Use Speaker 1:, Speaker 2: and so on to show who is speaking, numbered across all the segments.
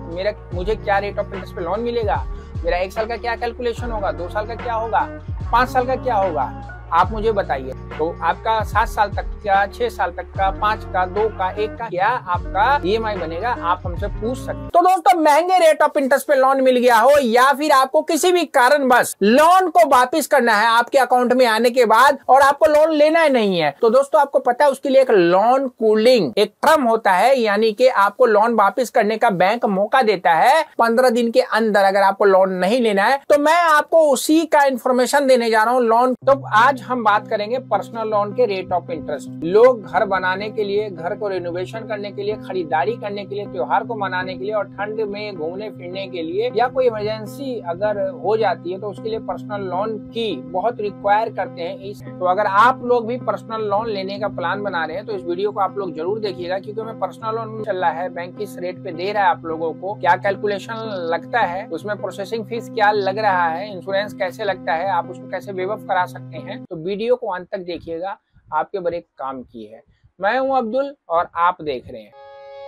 Speaker 1: मुझे क्या rate of interest पे लोन मिलेगा, मेरा 1 साल का क्या कैलकुलेशन होगा, 2 साल का क्या होगा, 5 साल का क्या होगा, आप मुझे बताइए। तो आपका 7 साल तक का, 6 साल तक का, 5 का, 2 का, 1 का क्या आपका EMI बनेगा, आप हमसे पूछ सकते। तो दोस्तों, महंगे रेट ऑफ इंटरेस्ट पे लोन मिल गया हो या फिर आपको किसी भी कारणवश लोन को वापस करना है आपके अकाउंट में आने के बाद और आपको लोन लेना ही नहीं है, तो दोस्तों आपको पता है उसके लिए एक लोन कूलिंग एक टर्म होता है, यानी कि आपको लोन वापस करने का बैंक मौका देता है 15 दिन के अंदर। अगर आपको लोन नहीं लेना है तो मैं आपको उसी का इंफॉर्मेशन देने जा रहा हूँ लोन। तो आज हम बात करेंगे पर्सनल लोन के रेट ऑफ इंटरेस्ट। लोग घर बनाने के लिए, घर को रिनोवेशन करने के लिए, खरीदारी करने के लिए, त्योहार को मनाने के लिए और ठंड में घूमने फिरने के लिए या कोई इमरजेंसी अगर हो जाती है तो उसके लिए पर्सनल लोन की बहुत रिक्वायर करते हैं। तो अगर आप लोग भी पर्सनल लोन लेने का प्लान बना रहे हैं तो इस वीडियो को आप लोग जरूर देखिएगा, क्योंकि मैं पर्सनल लोन चल रहा है, बैंक किस रेट पे दे रहा है आप लोगों को, क्या कैलकुलेशन लगता है, उसमें प्रोसेसिंग फीस क्या लग रहा है, इंश्योरेंस कैसे लगता है, आप उसको कैसे वेव ऑफ करा सकते हैं। तो वीडियो को अंत तक देखिएगा, आपके बड़े काम की है। मैं हूं अब्दुल और आप देख रहे हैं।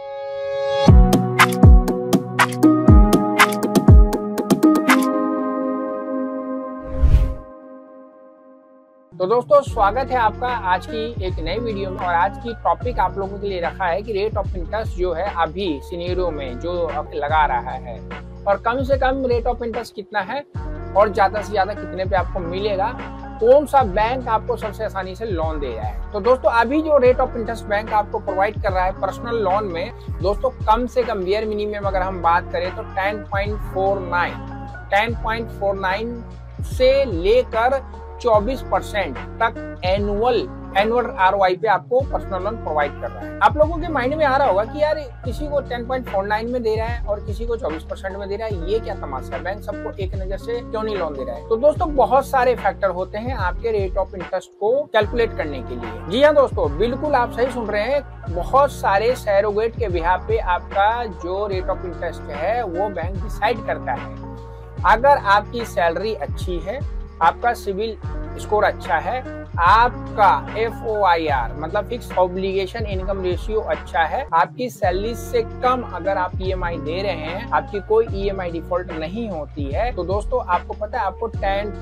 Speaker 1: तो दोस्तों, स्वागत है आपका आज की एक नई वीडियो में। और आज की टॉपिक आप लोगों के लिए रखा है कि रेट ऑफ इंटरेस्ट जो है अभी सिनेरियो में जो अब लगा रहा है, और कम से कम रेट ऑफ इंटरेस्ट कितना है और ज्यादा से ज्यादा कितने पे आपको मिलेगा, कौन सा बैंक आपको सबसे आसानी से लोन दे रहा है। तो दोस्तों, अभी जो रेट ऑफ इंटरेस्ट बैंक आपको प्रोवाइड कर रहा है पर्सनल लोन में, दोस्तों कम से कम बियर मिनिमम अगर हम बात करें तो 10.49 से लेकर 24% तक एनुअल ROI पे आपको पर्सनल लोन प्रोवाइड कर रहा है। आप लोगों के माइंड में आ रहा होगा कि यार किसी को 10.49 में दे रहा है और किसी को 24% में दे रहा है, ये क्या तमाशा है, बैंक सबको एक नजर से क्यों नहीं लोन दे रहा है। तो दोस्तों, बहुत सारे फैक्टर होते हैं आपके रेट ऑफ इंटरेस्ट को कैलकुलेट करने के लिए। जी हाँ दोस्तों, बिल्कुल आप सही सुन रहे हैं, बहुत सारे सैरोगेट के बिहाफ पे आपका जो रेट ऑफ इंटरेस्ट है वो बैंक डिसाइड करता है। अगर आपकी सैलरी अच्छी है, आपका सिविल स्कोर अच्छा है, आपका FOIR मतलब फिक्स ऑब्लिगेशन इनकम रेशियो अच्छा है, आपकी सैलरी से कम अगर आप EMI दे रहे हैं, आपकी कोई EMI डिफॉल्ट नहीं होती है, तो दोस्तों आपको पता है आपको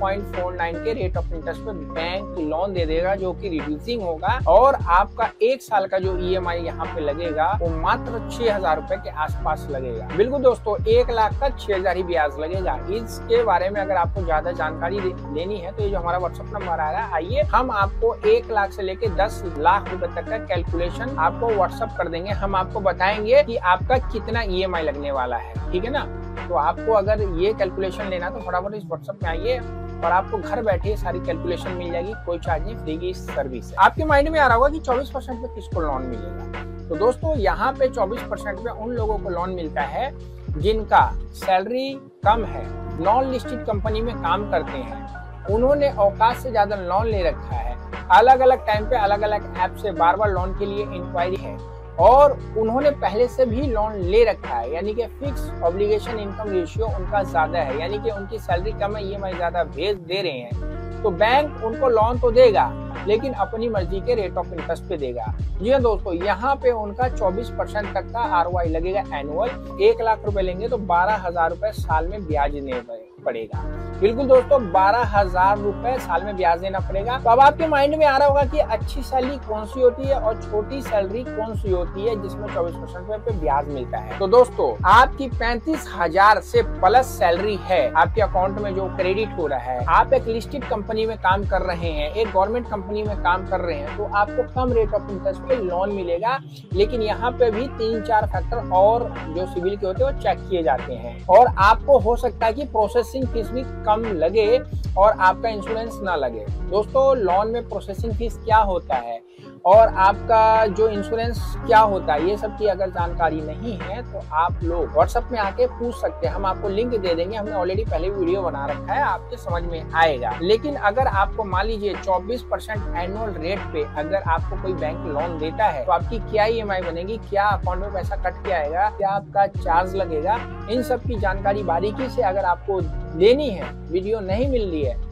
Speaker 1: 10.49 के रेट ऑफ इंटरेस्ट पे बैंक लोन दे देगा, जो कि रिड्यूसिंग होगा। और आपका 1 साल का जो EMI यहाँ पे लगेगा वो मात्र 6,000 रुपए के आसपास लगेगा। बिल्कुल दोस्तों, 1 लाख का 6,000 ही ब्याज लगेगा। इसके बारे में अगर आपको ज्यादा जानकारी लेनी है तो ये जो हमारा व्हाट्सएप नंबर आ रहा है, आइए हम आपको 1 लाख से लेके 10 लाख रुपए तक का कैलकुलेशन आपको व्हाट्सएप कर देंगे। हम आपको बताएंगे कि आपका कितना EMI लगने वाला है, ठीक है ना। तो आपको अगर ये कैलकुलेशन लेना तो फटाफट इस व्हाट्सएप में आइए और आपको घर बैठे सारी कैलकुलेशन मिल जाएगी, कोई चार्ज नहीं, फ्री की सर्विस है। आपके माइंड में आ रहा होगा कि 24% पे किसको लोन मिलेगा। तो दोस्तों, यहाँ पे 24% पे उन लोगों को लोन मिलता है जिनका सैलरी कम है, नॉन लिस्टेड कंपनी में काम करते हैं, उन्होंने औकात से ज्यादा लोन ले रखा है, अलग अलग टाइम पे अलग अलग ऐप से बार बार लोन के लिए इंक्वायरी है, और उन्होंने पहले से भी लोन ले रखा है, यानी कि फिक्स ऑब्लिगेशन इनकम रेशियो उनका ज्यादा है, यानी कि उनकी सैलरी कम है, EMI ज्यादा भेज दे रहे हैं, तो बैंक उनको लोन तो देगा लेकिन अपनी मर्जी के रेट ऑफ इंटरेस्ट पे देगा। जी हाँ दोस्तों, यहाँ पे उनका 24% तक का ROI लगेगा एनुअल। 1 लाख रुपए लेंगे तो 12,000 रुपए साल में ब्याज देने पड़ेगा। बिल्कुल दोस्तों, 12,000 रुपए साल में ब्याज देना पड़ेगा। तो अब आपके माइंड में आ रहा होगा कि अच्छी सैलरी कौन सी होती है और छोटी सैलरी कौन सी होती है जिसमें 24% पे ब्याज मिलता है। तो दोस्तों, आपकी 35,000 से प्लस सैलरी है, आपके अकाउंट में जो क्रेडिट हो रहा है, आप एक लिस्टेड कंपनी में काम कर रहे हैं, एक गवर्नमेंट कंपनी में काम कर रहे हैं, तो आपको कम रेट ऑफ इंटरेस्ट पे लोन मिलेगा। लेकिन यहाँ पे भी 3-4 फैक्टर और जो सिविल के होते हैं वो चेक किए जाते हैं, और आपको हो सकता है कि प्रोसेसिंग फीस भी कम लगे और आपका इंश्योरेंस ना लगे। दोस्तों, लोन में प्रोसेसिंग फीस क्या होता है और आपका जो इंश्योरेंस क्या होता है, ये सब की अगर जानकारी नहीं है तो आप लोग व्हाट्सएप में आके पूछ सकते हैं, हम आपको लिंक दे देंगे, हमने ऑलरेडी पहले वीडियो बना रखा है, आपके समझ में आएगा। लेकिन अगर आपको मान लीजिए 24% एनुअल रेट पे अगर आपको कोई बैंक लोन देता है तो आपकी क्या EMI बनेगी, क्या अकाउंट में पैसा कट के आएगा, क्या आपका चार्ज लगेगा, इन सब की जानकारी बारीकी से अगर आपको लेनी है, वीडियो नहीं मिल रही है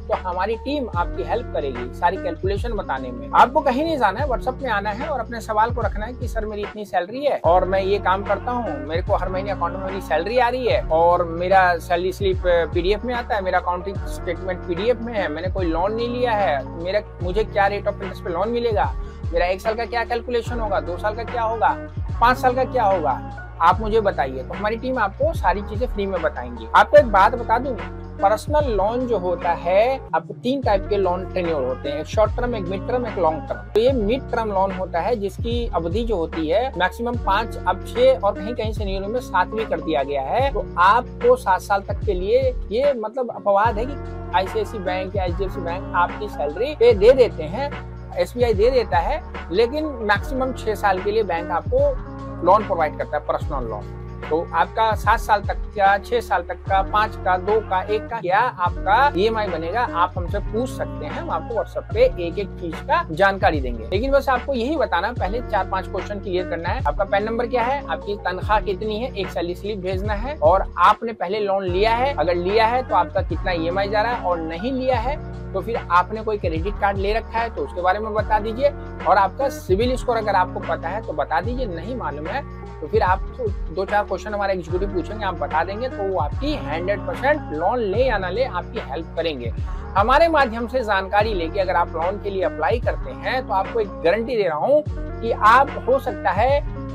Speaker 1: तो हमारी टीम आपकी हेल्प करेगी सारी कैलकुलेशन बताने में। आपको कहीं नहीं जाना है, व्हाट्सएप में आना है और अपने सवाल को रखना है कि सर मेरी इतनी सैलरी है और मैं ये काम करता हूँ, मेरे को हर महीने अकाउंट में मेरी सैलरी आ रही है और मेरा सैलरी स्लिप पीडीएफ में आता है, मेरा अकाउंटिंग स्टेटमेंट पीडीएफ में है, मैंने कोई लोन नहीं लिया है, मुझे क्या रेट ऑफ इंटरेस्ट पे लोन मिलेगा, मेरा 1 साल का क्या कैलकुलेशन होगा, 2 साल का क्या होगा, 5 साल का क्या होगा, आप मुझे बताइए। तो हमारी टीम आपको सारी चीजें फ्री में बताएंगी। आपको एक बात बता दूं, पर्सनल लोन जो होता है, आपको 3 टाइप के लोन टेन्योर होते हैं, एक शॉर्ट टर्म, एक मिड टर्म, एक लॉन्ग टर्म। तो ये मिड टर्म लोन होता है जिसकी अवधि जो होती है मैक्सिमम 5, अब 6 और कहीं कहीं सिनेरियो में 7 भी कर दिया गया है। तो आपको 7 साल तक के लिए, ये मतलब अपवाद है कि आईसीआईसी बैंक या एचडीएफसी बैंक आपकी सैलरी पे दे देते हैं, एसबीआई दे देता है, लेकिन मैक्सिमम 6 साल के लिए बैंक आपको लोन प्रोवाइड करता है, पर्सनल लोन। तो आपका 7 साल तक का, 6 साल तक का, 5 का, 2 का, 1 का क्या आपका ईएमआई बनेगा, आप हमसे पूछ सकते हैं। हम आपको व्हाट्सएप पे एक एक चीज का जानकारी देंगे, लेकिन बस आपको यही बताना, पहले 4-5 क्वेश्चन क्लियर करना है। आपका पैन नंबर क्या है, आपकी तनख्वाह कितनी है, एक सैलरी स्लिप भेजना है, और आपने पहले लोन लिया है, अगर लिया है तो आपका कितना ईएमआई जा रहा है, और नहीं लिया है तो फिर आपने कोई क्रेडिट कार्ड ले रखा है तो उसके बारे में बता दीजिए, और आपका सिविल स्कोर अगर आपको पता है तो बता दीजिए, नहीं मालूम है तो फिर आप 2-4 क्वेश्चन हमारे एग्जीक्यूटिव पूछेंगे, आप बता देंगे, तो वो आपकी 100% लोन ले या ना ले आपकी हेल्प करेंगे। हमारे माध्यम से जानकारी लेके अगर आप लोन के लिए अप्लाई करते हैं तो आपको एक गारंटी दे रहा हूँ कि आप हो सकता है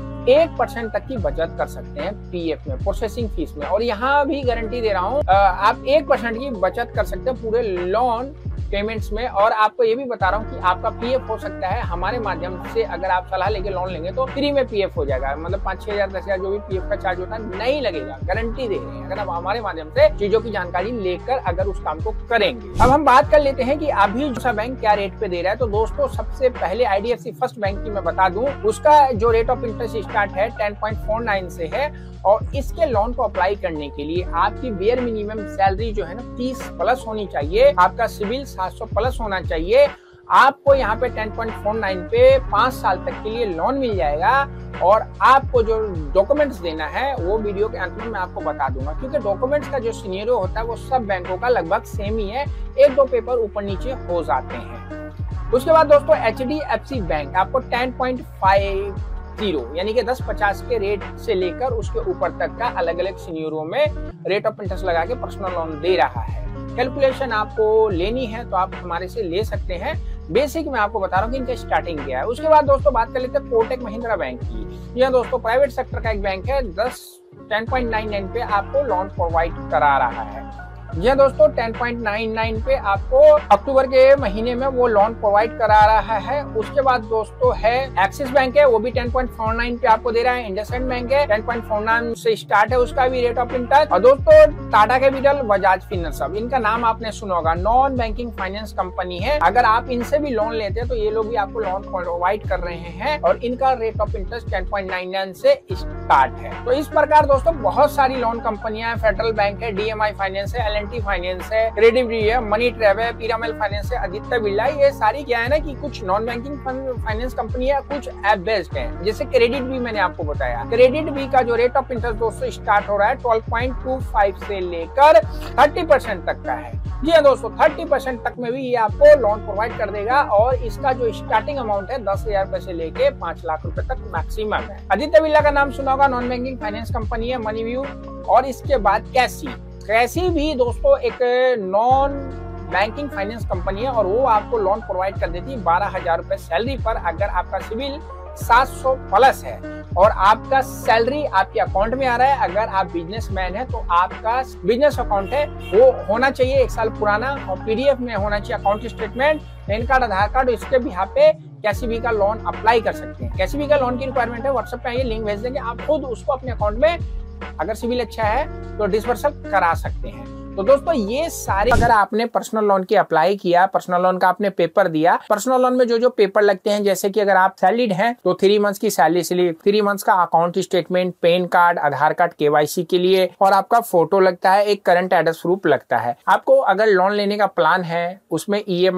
Speaker 1: 1% तक की बचत कर सकते हैं पीएफ में, प्रोसेसिंग फीस में। और यहाँ भी गारंटी दे रहा हूँ आप 1% की बचत कर सकते हैं पूरे लोन पेमेंट्स में। और आपको ये भी बता रहा हूँ कि आपका पीएफ हो सकता है हमारे माध्यम से, अगर आप सलाह लेके लोन लेंगे तो फ्री में पीएफ हो जाएगा, मतलब 5-6 हजार 10 हजार जो भी पीएफ का चार्ज होता है नहीं लगेगा, गारंटी दे रहे हैं अगर आप हमारे माध्यम से चीजों की जानकारी लेकर अगर उस काम को करेंगे। अब हम बात कर लेते हैं कि अभी जो सा बैंक क्या रेट पे दे रहा है। तो दोस्तों सबसे पहले आईडीएफसी फर्स्ट बैंक की मैं बता दूं, उसका जो रेट ऑफ इंटरेस्ट स्टार्ट है 10.49 से है, और इसके लोन को अप्लाई करने के लिए आपकी बेयर मिनिमम सैलरी जो है ना 30 प्लस होनी चाहिए, आपका सिविल 700 प्लस होना चाहिए। आपको यहाँ पे 10.49 पे 5 साल तक के लिए लोन मिल जाएगा, और आपको जो डॉक्यूमेंट्स देना है वो वीडियो के अंत में मैं आपको बता दूंगा, क्योंकि डॉक्यूमेंट्स का जो सिनेरियो होता है वो सब बैंकों का लगभग सेम ही है, 1-2 पेपर ऊपर नीचे हो जाते हैं। उसके बाद दोस्तों एचडीएफसी बैंक आपको 10.50 यानी कि 10-50 के रेट से लेकर उसके ऊपर तक का अलग अलग सिनेरियो में रेट ऑफ इंटरेस्ट लगा के पर्सनल लोन दे रहा है। कैलकुलेशन आपको लेनी है तो आप हमारे से ले सकते हैं, बेसिक मैं आपको बता रहा हूँ कि इनका स्टार्टिंग क्या है। उसके बाद दोस्तों बात कर लेते हैं कोटक महिंद्रा बैंक की। यह दोस्तों प्राइवेट सेक्टर का एक बैंक है, 10.99 पे आपको लोन प्रोवाइड करा रहा है। यह दोस्तों 10.99 पे आपको अक्टूबर के महीने में वो लोन प्रोवाइड करा रहा है। उसके बाद दोस्तों है एक्सिस बैंक है, वो भी 10.49 पे आपको दे रहा है। इंडसइंड बैंक है 10.49 से स्टार्ट है उसका भी रेट ऑफ इंटरेस्ट। और दोस्तों टाटा कैपिटल, बजाज फिनसर्व, इनका नाम आपने सुना होगा, नॉन बैंकिंग फाइनेंस कंपनी है। अगर आप इनसे भी लोन लेते हैं तो ये लोग भी आपको लोन प्रोवाइड कर रहे हैं, और इनका रेट ऑफ इंटरेस्ट 10.99 से स्टार्ट है। तो इस प्रकार दोस्तों बहुत सारी लोन कंपनियां, फेडरल बैंक है, डीएमआई फाइनेंस है, फाइनेंस है, क्रेडिट भी है, मनी ट्रैव है, पिरामिल फाइनेंस है, आदित्य बिरला, ये सारी क्या है ना कि कुछ नॉन बैंकिंग फाइनेंस कंपनी है, कुछ ऐप बेस्ड है। जैसे क्रेडिट भी मैंने आपको बताया, क्रेडिट भी का जो रेट ऑफ इंटरेस्ट दोस्तों स्टार्ट हो रहा है 12.25 से लेकर 30% तक का है। जी हाँ दोस्तों, 30% तक में भी ये आपको लोन प्रोवाइड कर देगा, और इसका जो स्टार्टिंग अमाउंट है 10,000 रुपए से लेके 5 लाख रुपए तक मैक्सिमम है। आदित्य बिरला का नाम सुना होगा, नॉन बैंकिंग फाइनेंस कंपनी है, मनी व्यू। और इसके बाद कैसी भी दोस्तों एक नॉन बैंकिंग फाइनेंस कंपनी है, और वो आपको लोन प्रोवाइड कर देती है 12,000 रुपए सैलरी पर, अगर आपका सिविल 700 प्लस है और आपका सैलरी आपके अकाउंट में आ रहा है। अगर आप बिजनेसमैन है तो आपका बिजनेस अकाउंट है वो होना चाहिए 1 साल पुराना, और पीडीएफ में होना चाहिए account statement, PAN card, Aadhaar card. इसके बिहाफ पे कैसीबी का लोन अप्लाई कर सकते हैं। कैसीबी का लोन की रिक्वायरमेंट है, व्हाट्सएप पे आइए, लिंक भेज देंगे, आप खुद उसको अपने अकाउंट में अगर सिविल अच्छा है तो डिसबर्सल करा सकते हैं। तो दोस्तों ये सारे, अगर आपने पर्सनल लोन की अप्लाई किया, पर्सनल लोन का आपने पेपर दिया, पर्सनल लोन में जो जो पेपर लगते हैं, जैसे कि अगर आप सैलरीड हैं तो 3 मंथ्स की सैलरी स्लिप, 3 मंथ्स का account statement, PAN card, Aadhaar card, KYC के लिए, और आपका फोटो लगता है, एक करंट एड्रेस प्रूफ लगता है। आपको अगर लोन लेने का प्लान है, उसमें ईएमआई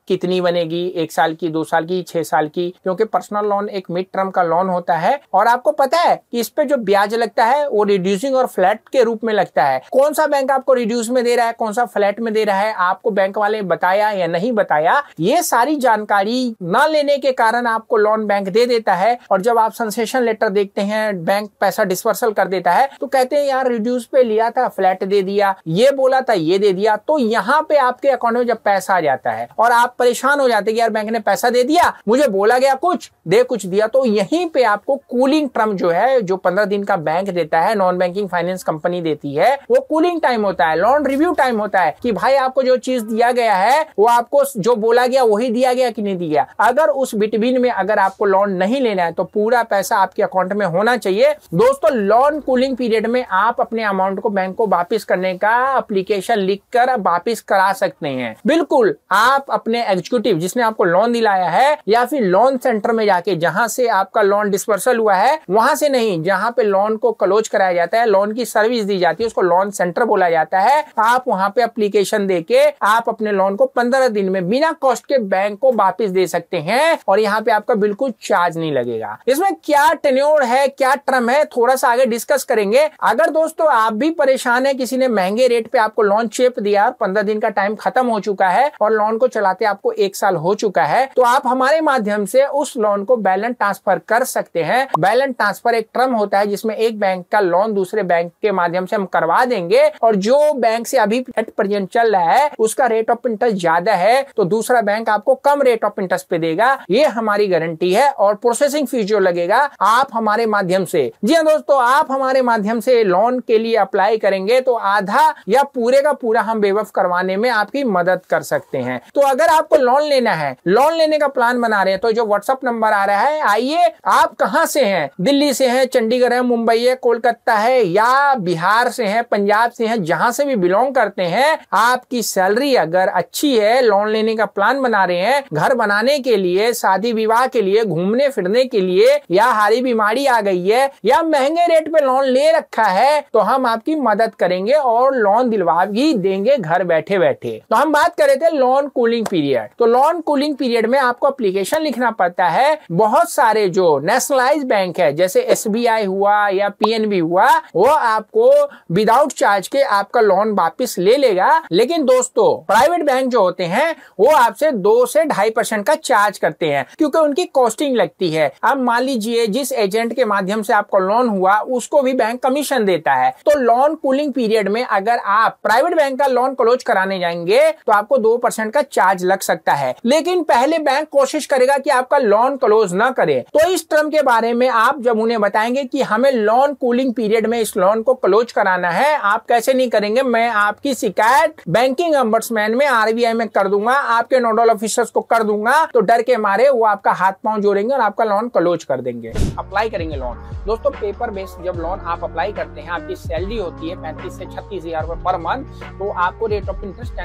Speaker 1: कितनी बनेगी, 1 साल की, 2 साल की, 6 साल की, क्योंकि पर्सनल लोन एक मिड टर्म का लोन होता है और आपको पता है कि इस पे जो ब्याज लगता है वो रिड्यूसिंग और फ्लैट के रूप में लगता है। कौन सा बैंक आपको रिड्यूस में दे रहा है, कौन सा फ्लैट में दे रहा है, आपको बैंक वाले बताया या नहीं बताया, ये सारी जानकारी न लेने के कारण आपको लोन बैंक दे देता है। और जब आप सेंसेशन लेटर देखते हैं, बैंक पैसा डिस्पर्सल कर देता है, तो कहते हैं यार रिड्यूस पे लिया था, फ्लैट दे दिया, ये बोला था, ये दे दिया। तो यहाँ पे आपके अकाउंट में जब पैसा आ जाता है और आप परेशान हो जाते हैं कि यार बैंक ने पैसा दे दिया, मुझे बोला गया कुछ, दे कुछ दिया, तो यहीं पे आपको कूलिंग टर्म जो है, जो 15 दिन का बैंक देता है, नॉन बैंकिंग फाइनेंस कंपनी देती है, वो कूलिंग टाइम होता है, लोन रिव्यू टाइम होता है कि भाई आपको जो चीज दिया गया है वो आपको जो बोला गया वही दिया गया कि नहीं दिया। अगर उस बिटवीन में अगर आपको लोन नहीं लेना है तो पूरा पैसा आपके अकाउंट में होना चाहिए। दोस्तों, लोन कूलिंग पीरियड में आप अपने अमाउंट को बैंक को वापस करने का एप्लीकेशन लिखकर वापस करा सकते हैं। बिल्कुल, आप अपने एग्जीक्यूटिव जिसने आपको लोन दिलाया है या फिर लोन सेंटर में जाके, जहां से आपका लोन डिस्पर्सल हुआ है, वहां से नहीं, जहां पे लोन को क्लोज कराया जाता है, लोन की सर्विस दी जाती है, उसको लोन सेंटर बोला जाता है। आप वहां पे एप्लीकेशन देके आप अपने लोन को 15 दिन में बिना कॉस्ट के बैंक को वापस दे सकते हैं और यहाँ पे आपका बिल्कुल चार्ज नहीं लगेगा। इसमें क्या टेन्योर है, क्या टर्म है, थोड़ा सा आगे डिस्कस करेंगे। अगर दोस्तों आप भी परेशान है, किसी ने महंगे रेट पे आपको लोन चेप दिया, 15 दिन का टाइम खत्म हो चुका है और लोन को चलाते आपको 1 साल हो चुका है, तो आप हमारे माध्यम से उस लोन को बैलेंस ट्रांसफर कर सकते हैं। बैलेंस ट्रांसफर एक टर्म होता है जिसमें एक बैंक का लोन दूसरे बैंक के माध्यम से हम करवा देंगे और जो बैंक से अभी एट प्रेजेंट चल रहा है उसका रेट ऑफ इंटरेस्ट ज्यादा है तो दूसरा बैंक आपको कम रेट ऑफ इंटरेस्ट पे देगा। ये हमारी गारंटी है। और प्रोसेसिंग फीस जो लगेगा आप हमारे माध्यम से, जी हाँ दोस्तों, आप हमारे माध्यम से लोन के लिए अप्लाई करेंगे तो आधा या पूरे का पूरा हम बेवकूफ करवाने में आपकी मदद कर सकते हैं। तो अगर आपको लोन लेना है, लोन लेने का प्लान बना रहे हैं, तो जो व्हाट्सएप नंबर आ रहा है, आइए, आप कहां से हैं, दिल्ली से हैं, चंडीगढ़ है, मुंबई है, कोलकाता है या बिहार से हैं, पंजाब से हैं, जहां से भी बिलोंग करते हैं, आपकी सैलरी अगर अच्छी है, लोन लेने का प्लान बना रहे हैं, घर बनाने के लिए, शादी विवाह के लिए, घूमने फिरने के लिए, या हारी बीमारी आ गई है या महंगे रेट पे लोन ले रखा है, तो हम आपकी मदद करेंगे और लोन दिलवा भी देंगे घर बैठे बैठे। तो हम बात कर रहे थे लोन कूलिंग पीरियड। तो लोन कूलिंग पीरियड में आपको एप्लीकेशन लिखना पड़ता है। बहुत सारे जो नेशनलाइज बैंक है जैसे SBI हुआ या PNB हुआ, वो आपको विदाउट चार्ज के आपका लोन वापिस ले लेगा। लेकिन दोस्तों, प्राइवेट बैंक जो होते हैं वो आपसे 2 से 2.5% का चार्ज करते हैं क्योंकि उनकी कॉस्टिंग लगती है। अब मान लीजिए जिस एजेंट के माध्यम से आपको लोन हुआ उसको भी बैंक कमीशन देता है। तो लोन कूलिंग पीरियड में अगर आप प्राइवेट बैंक का लोन क्लोज कराने जाएंगे तो आपको 2% का चार्ज लग सकता है। लेकिन पहले बैंक कोशिश करेगा कि आपका लोन क्लोज ना करे। तो इस टर्म के बारे में आप जब उन्हें बताएंगे कि हमें लोन कूलिंग पीरियड में इस लोन को क्लोज कराना है, आप कैसे नहीं करेंगे, मैं आपकी शिकायत बैंकिंग ombudsman में, RBI में कर दूंगा, आपके नोडल ऑफिसर्स को कर दूंगा, तो डर के मारे वो आपका हाथ पांव जोड़ेंगे और आपका लोन क्लोज कर देंगे। अप्लाई करेंगे लोन। दोस्तों, पेपर बेस्ड जब लोन आप अप्लाई करते हैं, आपकी सैलरी होती है 35 से 36 हजार रुपए पर मंथ, तो आपको रेट ऑफ इंटरेस्ट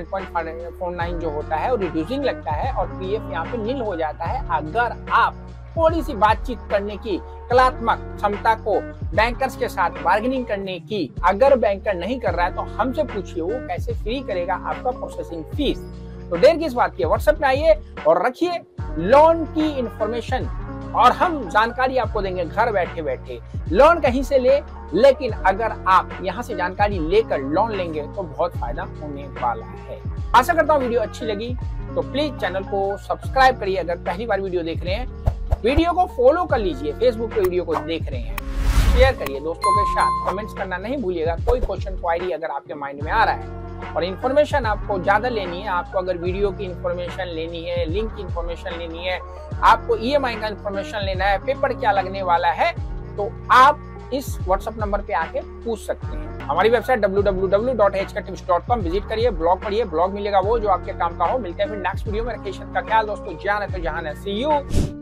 Speaker 1: 10.49 जो होता है वो रिड्यूसिंग लगता है और PF यहाँ पे नील हो जाता है। अगर आप थोड़ी सी बातचीत करने की कलात्मक क्षमता को, बैंकर्स के साथ बार्गेनिंग करने की अगर बैंकर नहीं कर रहा है तो हमसे पूछिए, वो कैसे फ्री करेगा आपका प्रोसेसिंग फीस। तो देर किस बात की, व्हाट्सएप में आइए और रखिए लोन की इंफॉर्मेशन और हम जानकारी आपको देंगे घर बैठे बैठे। लोन कहीं से ले, लेकिन अगर आप यहाँ से जानकारी लेकर लोन लेंगे तो बहुत फायदा होने वाला है। आशा करता हूँ वीडियो अच्छी लगी तो प्लीज चैनल को सब्सक्राइब करिए। अगर पहली बार वीडियो देख रहे हैं, वीडियो को फॉलो कर लीजिए। फेसबुक पे वीडियो को देख रहे हैं, शेयर करिए दोस्तों के साथ, कमेंट्स करना नहीं भूलिएगा। कोई क्वेश्चन क्वायरी अगर आपके माइंड में आ रहा है और इन्फॉर्मेशन आपको ज्यादा लेनी है, आपको अगर वीडियो की इन्फॉर्मेशन लेनी है, लिंक की इन्फॉर्मेशन लेनी है, आपको EMI का इन्फॉर्मेशन लेना है, पेपर क्या लगने वाला है, तो आप इस व्हाट्सएप नंबर पे आके पूछ सकते हैं। हमारी वेबसाइट www.hktips.com विजिट करिए, ब्लॉग पढ़िए, ब्लॉग मिलेगा वो जो आपके काम का हो। मिलते हैं फिर नेक्स्ट वीडियो में। रखिए का ख्याल दोस्तों, जान है तो जहान है। See you.